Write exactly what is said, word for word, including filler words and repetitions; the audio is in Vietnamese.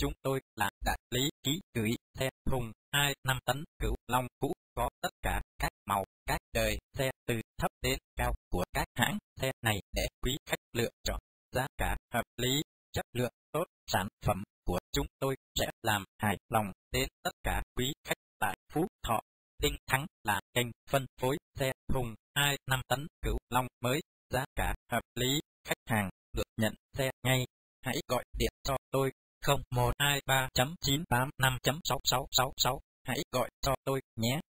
chúng tôi là đại lý ký gửi xe thùng hai năm tấn Cửu Long cũ, có tất cả các màu, các đời xe từ thấp đến cao của các hãng xe này để quý khách lựa chọn. Giá cả hợp lý, chất lượng tốt, sản phẩm của chúng tôi sẽ làm hài lòng đến tất cả quý khách tại Phú Thọ. Tinh Thắng là kênh phân phối xe thùng hai năm tấn Cửu Long mới, giá cả hợp lý, khách hàng được nhận xe ngay. Hãy gọi điện cho tôi không một hai ba chín tám năm sáu sáu sáu sáu, hãy gọi cho tôi nhé.